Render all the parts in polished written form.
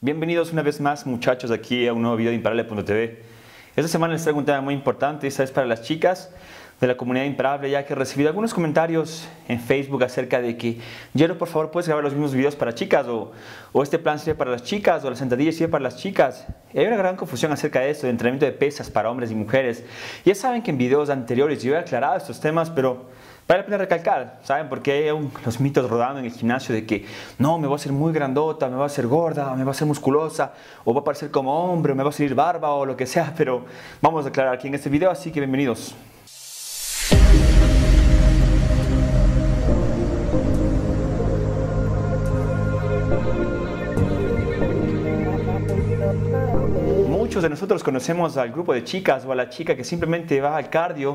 Bienvenidos una vez más, muchachos, aquí a un nuevo video de Imparable.tv. Esta semana les traigo un tema muy importante, esta es para las chicas de la comunidad Imparable, ya que he recibido algunos comentarios en Facebook acerca de que Jero, por favor, puedes grabar los mismos videos para chicas, o este plan sirve para las chicas, o las sentadillas sirve para las chicas. Y hay una gran confusión acerca de esto, de entrenamiento de pesas para hombres y mujeres. Ya saben que en videos anteriores yo he aclarado estos temas, pero vale la pena recalcar, ¿saben? Porque hay los mitos rodando en el gimnasio de que no, me voy a hacer muy grandota, me voy a hacer gorda, me voy a hacer musculosa, o voy a parecer como hombre, o me va a salir barba, o lo que sea, pero vamos a aclarar aquí en este video, así que bienvenidos. Muchos de nosotros conocemos al grupo de chicas o a la chica que simplemente va al cardio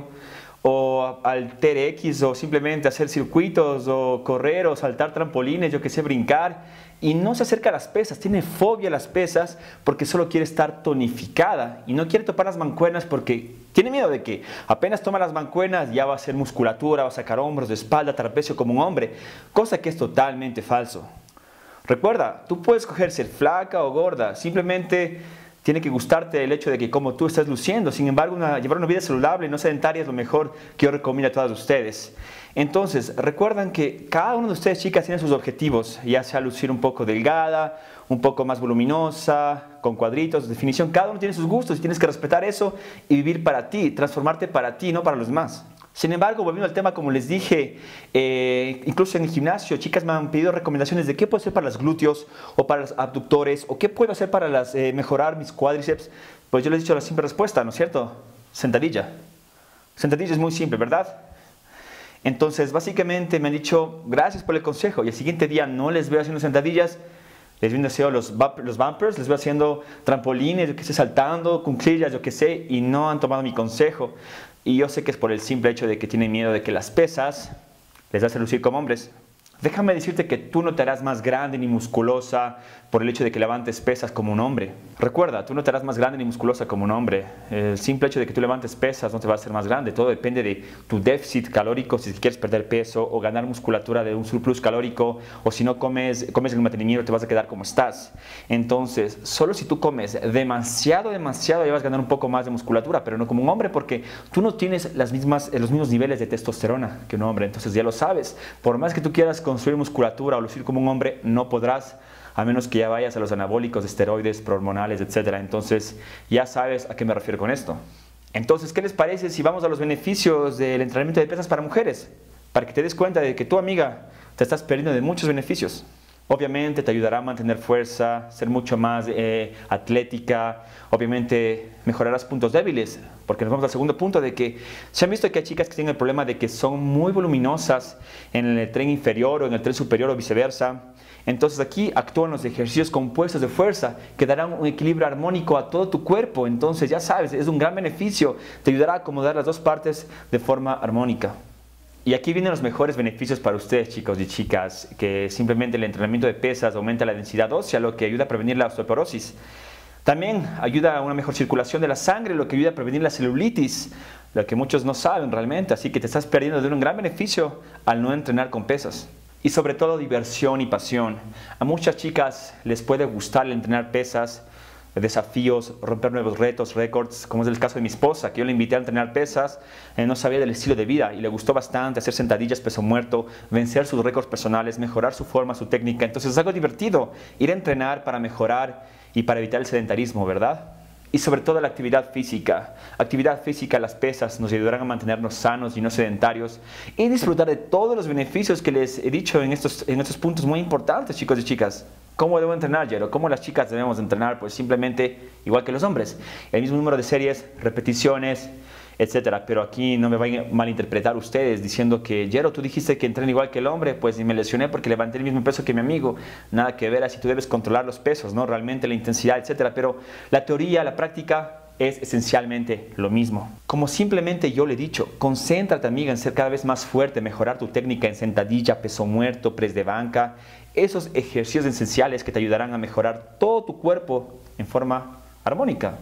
o al TRX o simplemente hacer circuitos o correr o saltar trampolines, yo que sé, brincar, y no se acerca a las pesas, tiene fobia a las pesas porque solo quiere estar tonificada y no quiere topar las mancuernas porque tiene miedo de que apenas toma las mancuernas ya va a hacer musculatura, va a sacar hombros, de espalda, trapecio como un hombre, cosa que es totalmente falso. Recuerda, tú puedes escoger ser flaca o gorda, simplemente tiene que gustarte el hecho de que como tú estás luciendo. Sin embargo, llevar una vida saludable y no sedentaria es lo mejor que yo recomiendo a todas ustedes. Entonces, recuerdan que cada uno de ustedes, chicas, tiene sus objetivos, ya sea lucir un poco delgada, un poco más voluminosa, con cuadritos, definición. Cada uno tiene sus gustos y tienes que respetar eso y vivir para ti, transformarte para ti, no para los demás. Sin embargo, volviendo al tema, como les dije, incluso en el gimnasio, chicas me han pedido recomendaciones de qué puedo hacer para los glúteos o para los abductores o qué puedo hacer para mejorar mis cuádriceps. Pues yo les he dicho la simple respuesta, ¿no es cierto? Sentadilla. Sentadilla es muy simple, ¿verdad? Entonces, básicamente me han dicho, gracias por el consejo, y el siguiente día no les veo haciendo sentadillas, les veo haciendo los bumpers, les veo haciendo trampolines, yo que sé, saltando, cuclillas, yo que sé, y no han tomado mi consejo. Y yo sé que es por el simple hecho de que tienen miedo de que las pesas les hacen lucir como hombres. Déjame decirte que tú no te harás más grande ni musculosa por el hecho de que levantes pesas como un hombre. Recuerda, tú no te harás más grande ni musculosa como un hombre. El simple hecho de que tú levantes pesas no te va a hacer más grande. Todo depende de tu déficit calórico, si quieres perder peso o ganar musculatura de un surplus calórico, o si no comes el mantenimiento te vas a quedar como estás. Entonces, solo si tú comes demasiado, ya vas a ganar un poco más de musculatura, pero no como un hombre, porque tú no tienes los mismos niveles de testosterona que un hombre. Entonces ya lo sabes, por más que tú quieras construir musculatura o lucir como un hombre, no podrás, a menos que ya vayas a los anabólicos, esteroides, prohormonales, etc. Entonces, ya sabes a qué me refiero con esto. Entonces, ¿qué les parece si vamos a los beneficios del entrenamiento de pesas para mujeres? Para que te des cuenta de que tu amiga te estás perdiendo de muchos beneficios. Obviamente te ayudará a mantener fuerza, ser mucho más atlética, obviamente mejorarás puntos débiles, porque nos vamos al segundo punto de que se han visto que hay chicas que tienen el problema de que son muy voluminosas en el tren inferior o en el tren superior o viceversa. Entonces aquí actúan los ejercicios compuestos de fuerza que darán un equilibrio armónico a todo tu cuerpo. Entonces ya sabes, es un gran beneficio, te ayudará a acomodar las dos partes de forma armónica. Y aquí vienen los mejores beneficios para ustedes, chicos y chicas, que simplemente el entrenamiento de pesas aumenta la densidad ósea, lo que ayuda a prevenir la osteoporosis. También ayuda a una mejor circulación de la sangre, lo que ayuda a prevenir la celulitis, lo que muchos no saben realmente, así que te estás perdiendo de un gran beneficio al no entrenar con pesas. Y sobre todo diversión y pasión. A muchas chicas les puede gustar el entrenar pesas, desafíos, romper nuevos retos, récords, como es el caso de mi esposa, que yo le invité a entrenar pesas, no sabía del estilo de vida y le gustó bastante hacer sentadillas peso muerto, vencer sus récords personales, mejorar su forma, su técnica. Entonces es algo divertido ir a entrenar para mejorar y para evitar el sedentarismo, ¿verdad? Y sobre todo la actividad física. Actividad física, las pesas nos ayudarán a mantenernos sanos y no sedentarios y disfrutar de todos los beneficios que les he dicho en estos puntos muy importantes, chicos y chicas. ¿Cómo debo entrenar, Jero? ¿Cómo las chicas debemos entrenar? Pues simplemente igual que los hombres. El mismo número de series, repeticiones, etcétera. Pero aquí no me vayan a malinterpretar ustedes diciendo que, Jero, tú dijiste que entrenan igual que el hombre, pues me lesioné porque levanté el mismo peso que mi amigo. Nada que ver, así tú debes controlar los pesos, ¿no? Realmente la intensidad, etcétera. Pero la teoría, la práctica es esencialmente lo mismo. Como simplemente yo le he dicho, concéntrate, amiga, en ser cada vez más fuerte, mejorar tu técnica en sentadilla, peso muerto, press de banca, esos ejercicios esenciales que te ayudarán a mejorar todo tu cuerpo en forma armónica.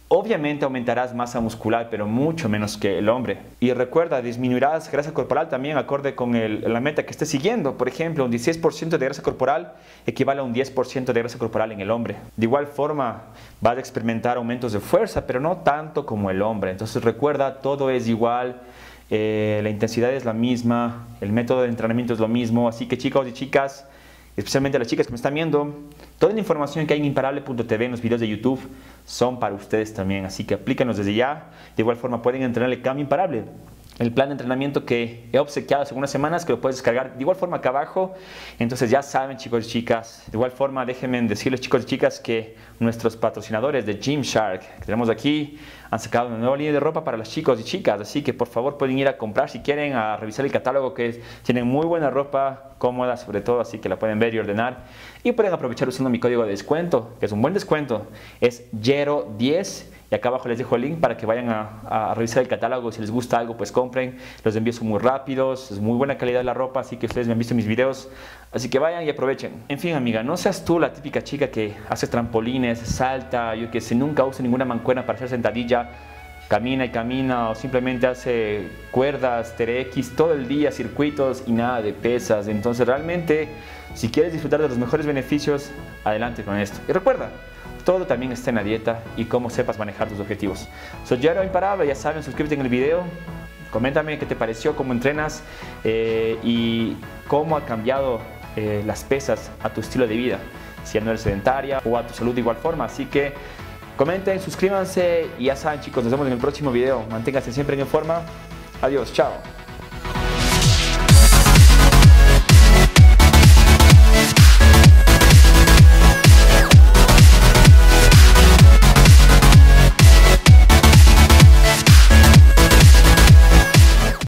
Obviamente aumentarás masa muscular, pero mucho menos que el hombre. Y recuerda, disminuirás grasa corporal también acorde con la meta que estés siguiendo. Por ejemplo, un 16% de grasa corporal equivale a un 10% de grasa corporal en el hombre. De igual forma, vas a experimentar aumentos de fuerza, pero no tanto como el hombre. Entonces recuerda, todo es igual. La intensidad es la misma, el método de entrenamiento es lo mismo, así que chicos y chicas, especialmente las chicas que me están viendo, toda la información que hay en imparable.tv en los videos de YouTube son para ustedes también, así que aplíquenlos desde ya. De igual forma pueden entrenar el Cambio Imparable, el plan de entrenamiento que he obsequiado hace unas semanas, que lo puedes descargar de igual forma acá abajo. Entonces ya saben, chicos y chicas. De igual forma déjenme decirles, chicos y chicas, que nuestros patrocinadores de Gymshark que tenemos aquí han sacado una nueva línea de ropa para los chicos y chicas, así que por favor pueden ir a comprar si quieren, a revisar el catálogo, que tienen muy buena ropa, cómoda sobre todo, así que la pueden ver y ordenar, y pueden aprovechar usando mi código de descuento, que es un buen descuento, es YERO10, y acá abajo les dejo el link para que vayan a revisar el catálogo. Si les gusta algo, pues compren. Los envíos son muy rápidos, es muy buena calidad la ropa, así que ustedes me han visto en mis videos. Así que vayan y aprovechen. En fin, amiga, no seas tú la típica chica que hace trampolines, salta, yo que sé, nunca usa ninguna mancuerna para hacer sentadilla, camina y camina, o simplemente hace cuerdas, TRX todo el día, circuitos y nada de pesas. Entonces realmente, si quieres disfrutar de los mejores beneficios, adelante con esto. Y recuerda, todo también está en la dieta y cómo sepas manejar tus objetivos. Soy Yero Imparable, ya saben, suscríbete en el video, coméntame qué te pareció, cómo entrenas y cómo ha cambiado las pesas a tu estilo de vida, si ya no eres sedentaria o a tu salud de igual forma. Así que comenten, suscríbanse y ya saben, chicos, nos vemos en el próximo video. Manténganse siempre en forma. Adiós, chao.